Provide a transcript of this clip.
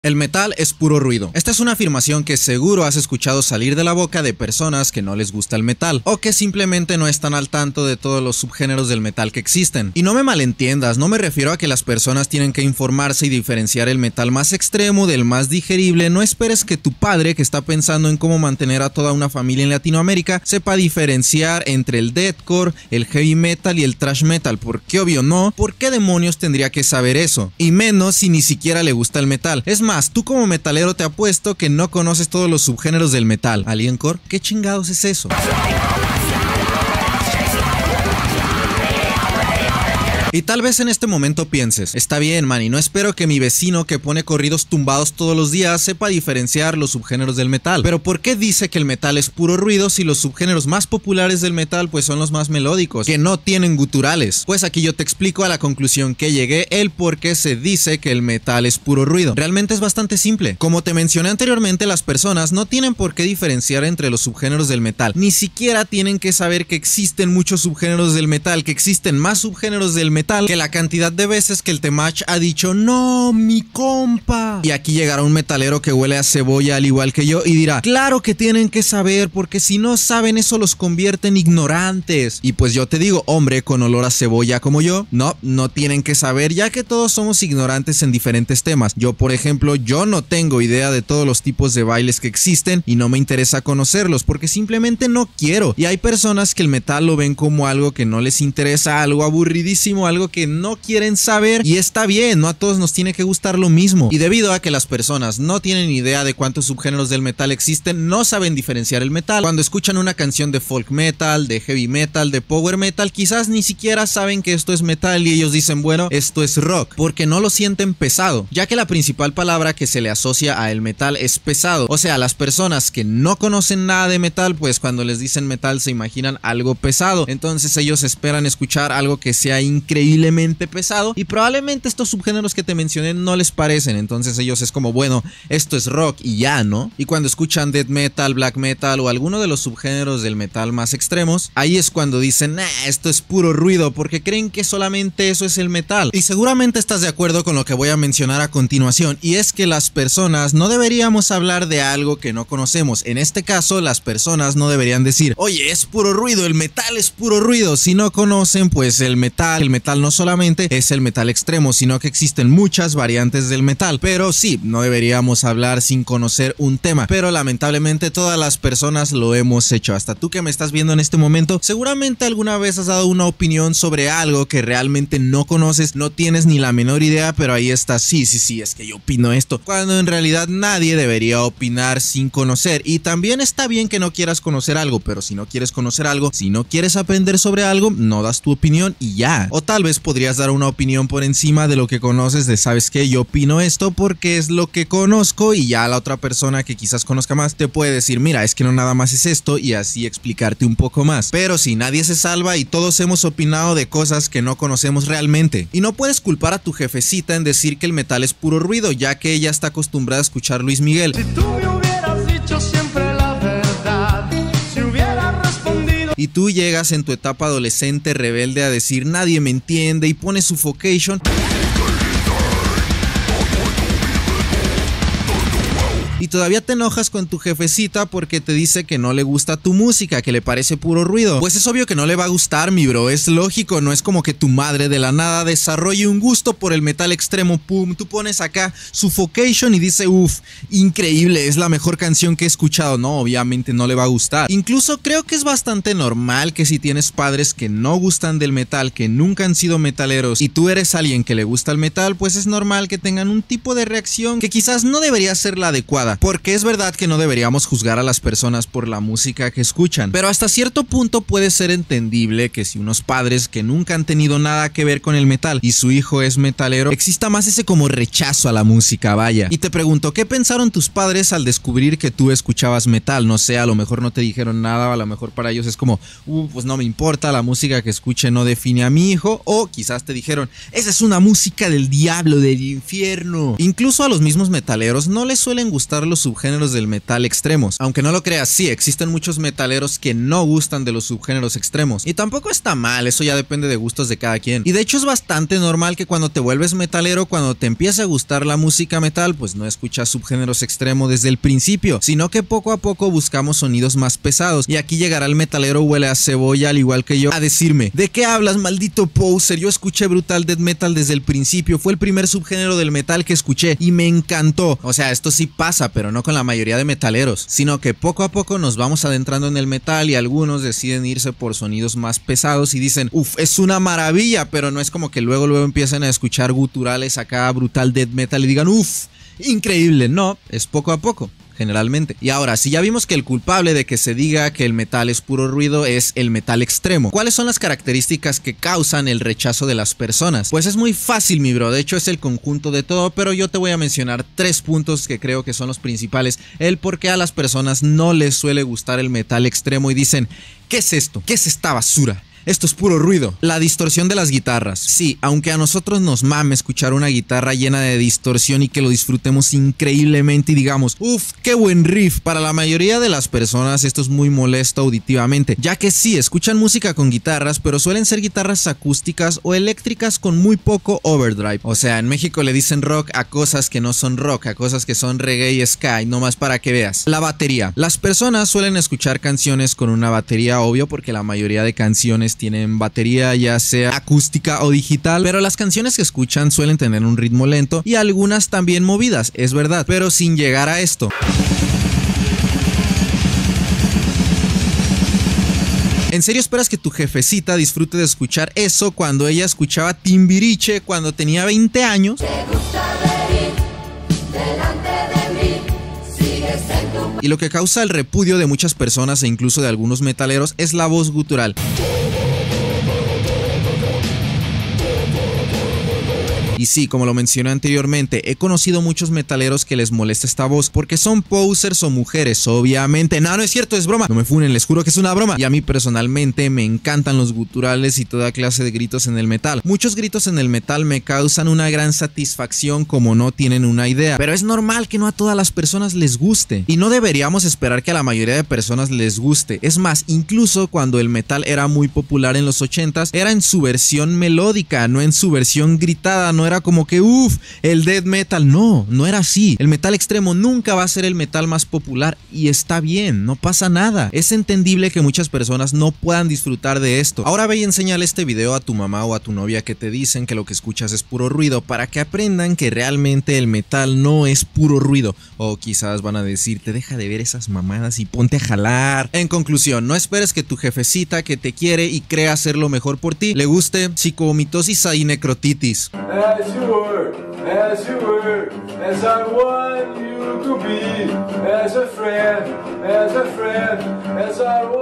El metal es puro ruido. Esta es una afirmación que seguro has escuchado salir de la boca de personas que no les gusta el metal, o que simplemente no están al tanto de todos los subgéneros del metal que existen. Y no me malentiendas, no me refiero a que las personas tienen que informarse y diferenciar el metal más extremo del más digerible. No esperes que tu padre, que está pensando en cómo mantener a toda una familia en Latinoamérica, sepa diferenciar entre el deathcore, el heavy metal y el thrash metal, porque obvio no. ¿Por qué demonios tendría que saber eso? Y menos si ni siquiera le gusta el metal. Es más, tú como metalero te apuesto que no conoces todos los subgéneros del metal. Aliencore, ¿qué chingados es eso? Y tal vez en este momento pienses, está bien, man, y no espero que mi vecino que pone corridos tumbados todos los días sepa diferenciar los subgéneros del metal. Pero ¿por qué dice que el metal es puro ruido si los subgéneros más populares del metal pues son los más melódicos, que no tienen guturales? Pues aquí yo te explico a la conclusión que llegué, el por qué se dice que el metal es puro ruido. Realmente es bastante simple. Como te mencioné anteriormente, las personas no tienen por qué diferenciar entre los subgéneros del metal. Ni siquiera tienen que saber que existen muchos subgéneros del metal, que existen más subgéneros del metal que la cantidad de veces que el Temach ha dicho "no, mi compa". Y aquí llegará un metalero que huele a cebolla al igual que yo y dirá, claro que tienen que saber, porque si no saben eso los convierte en ignorantes. Y pues yo te digo, hombre con olor a cebolla como yo, no tienen que saber, ya que todos somos ignorantes en diferentes temas. Yo, por ejemplo, yo no tengo idea de todos los tipos de bailes que existen y no me interesa conocerlos porque simplemente no quiero. Y hay personas que el metal lo ven como algo que no les interesa, algo aburridísimo, algo que no quieren saber, y está bien, no a todos nos tiene que gustar lo mismo. Y debido a que las personas no tienen idea de cuántos subgéneros del metal existen, no saben diferenciar el metal. Cuando escuchan una canción de folk metal, de heavy metal, de power metal, quizás ni siquiera saben que esto es metal y ellos dicen, bueno, esto es rock, porque no lo sienten pesado, ya que la principal palabra que se le asocia a el metal es pesado. O sea, las personas que no conocen nada de metal, pues cuando les dicen metal se imaginan algo pesado, entonces ellos esperan escuchar algo que sea increíblemente pesado, y probablemente estos subgéneros que te mencioné no les parecen, entonces ellos es como, bueno, esto es rock y ya, ¿no? Y cuando escuchan death metal, black metal o alguno de los subgéneros del metal más extremos, ahí es cuando dicen, esto es puro ruido, porque creen que solamente eso es el metal. Y seguramente estás de acuerdo con lo que voy a mencionar a continuación, y es que las personas no deberíamos hablar de algo que no conocemos. En este caso, las personas no deberían decir, oye, es puro ruido, el metal es puro ruido. Si no conocen, pues el metal no solamente es el metal extremo, sino que existen muchas variantes del metal. Pero sí, no deberíamos hablar sin conocer un tema, pero lamentablemente todas las personas lo hemos hecho. Hasta tú que me estás viendo en este momento, seguramente alguna vez has dado una opinión sobre algo que realmente no conoces, no tienes ni la menor idea, pero ahí está, sí, es que yo opino esto, cuando en realidad nadie debería opinar sin conocer. Y también está bien que no quieras conocer algo, pero si no quieres conocer algo, si no quieres aprender sobre algo, no das tu opinión y ya. O tal vez podrías dar una opinión por encima de lo que conoces, de sabes que yo opino esto porque es lo que conozco, y ya la otra persona que quizás conozca más te puede decir, mira, es que no nada más es esto, y así explicarte un poco más. Pero si nadie se salva y todos hemos opinado de cosas que no conocemos realmente. Y no puedes culpar a tu jefecita en decir que el metal es puro ruido, ya que ella está acostumbrada a escuchar Luis Miguel. Si tú me hubieras dicho siempre la verdad, si hubieras respondido. Y tú llegas en tu etapa adolescente rebelde a decir nadie me entiende y pones Suffocation. Y todavía te enojas con tu jefecita porque te dice que no le gusta tu música, que le parece puro ruido. Pues es obvio que no le va a gustar, mi bro, es lógico. No es como que tu madre de la nada desarrolle un gusto por el metal extremo, pum, tú pones acá Suffocation y dice, uff, increíble, es la mejor canción que he escuchado. No, obviamente no le va a gustar. Incluso creo que es bastante normal que si tienes padres que no gustan del metal, que nunca han sido metaleros, y tú eres alguien que le gusta el metal, pues es normal que tengan un tipo de reacción que quizás no debería ser la adecuada. Porque es verdad que no deberíamos juzgar a las personas por la música que escuchan, pero hasta cierto punto puede ser entendible que si unos padres que nunca han tenido nada que ver con el metal y su hijo es metalero, exista más ese como rechazo a la música, vaya. Y te pregunto, ¿qué pensaron tus padres al descubrir que tú escuchabas metal? No sé, a lo mejor no te dijeron nada, o a lo mejor para ellos es como, pues no me importa, la música que escuche no define a mi hijo, o quizás te dijeron, esa es una música del diablo, del infierno. Incluso a los mismos metaleros no les suelen gustar gustar los subgéneros del metal extremos. Aunque no lo creas, sí, existen muchos metaleros que no gustan de los subgéneros extremos. Y tampoco está mal, eso ya depende de gustos de cada quien. Y de hecho es bastante normal que cuando te vuelves metalero, cuando te empieza a gustar la música metal, pues no escuchas subgéneros extremos desde el principio, sino que poco a poco buscamos sonidos más pesados. Y aquí llegará el metalero huele a cebolla, al igual que yo, a decirme: ¿de qué hablas, maldito poser? Yo escuché brutal death metal desde el principio, fue el primer subgénero del metal que escuché y me encantó. O sea, esto sí pasa, pero no con la mayoría de metaleros, sino que poco a poco nos vamos adentrando en el metal y algunos deciden irse por sonidos más pesados y dicen: uff, es una maravilla, pero no es como que luego empiezan a escuchar guturales acá, brutal death metal y digan: uff, increíble. No, es poco a poco, generalmente. Y ahora, si ya vimos que el culpable de que se diga que el metal es puro ruido es el metal extremo, ¿cuáles son las características que causan el rechazo de las personas? Pues es muy fácil, mi bro, de hecho es el conjunto de todo, pero yo te voy a mencionar 3 puntos que creo que son los principales, el por qué a las personas no les suele gustar el metal extremo y dicen: ¿qué es esto? ¿Qué es esta basura? Esto es puro ruido. La distorsión de las guitarras. Sí, aunque a nosotros nos mame escuchar una guitarra llena de distorsión y que lo disfrutemos increíblemente y digamos: uff, qué buen riff, para la mayoría de las personas esto es muy molesto auditivamente, ya que sí, escuchan música con guitarras, pero suelen ser guitarras acústicas o eléctricas con muy poco overdrive. O sea, en México le dicen rock a cosas que no son rock, a cosas que son reggae y ska, nomás para que veas. La batería. Las personas suelen escuchar canciones con una batería, obvio, porque la mayoría de canciones tienen batería, ya sea acústica o digital, pero las canciones que escuchan suelen tener un ritmo lento y algunas también movidas, es verdad, pero sin llegar a esto. ¿En serio esperas que tu jefecita disfrute de escuchar eso cuando ella escuchaba Timbiriche cuando tenía 20 años? ¿Te gusta reír delante de mí? Sigues en tu... Y lo que causa el repudio de muchas personas e incluso de algunos metaleros es la voz gutural. Y sí, como lo mencioné anteriormente, he conocido muchos metaleros que les molesta esta voz porque son posers o mujeres, obviamente. No, no es cierto, es broma. No me funen, les juro que es una broma. Y a mí personalmente me encantan los guturales y toda clase de gritos en el metal. Muchos gritos en el metal me causan una gran satisfacción como no tienen una idea. Pero es normal que no a todas las personas les guste. Y no deberíamos esperar que a la mayoría de personas les guste. Es más, incluso cuando el metal era muy popular en los 80s, era en su versión melódica, no en su versión gritada, no era como que uff, el death metal. No, no era así. El metal extremo nunca va a ser el metal más popular y está bien, no pasa nada. Es entendible que muchas personas no puedan disfrutar de esto. Ahora ve y enséñale este video a tu mamá o a tu novia que te dicen que lo que escuchas es puro ruido para que aprendan que realmente el metal no es puro ruido. O quizás van a decirte: deja de ver esas mamadas y ponte a jalar. En conclusión, no esperes que tu jefecita que te quiere y cree hacer lo mejor por ti le guste psicovomitosis y necrotitis. As you were, as I want you to be, as a friend, as I want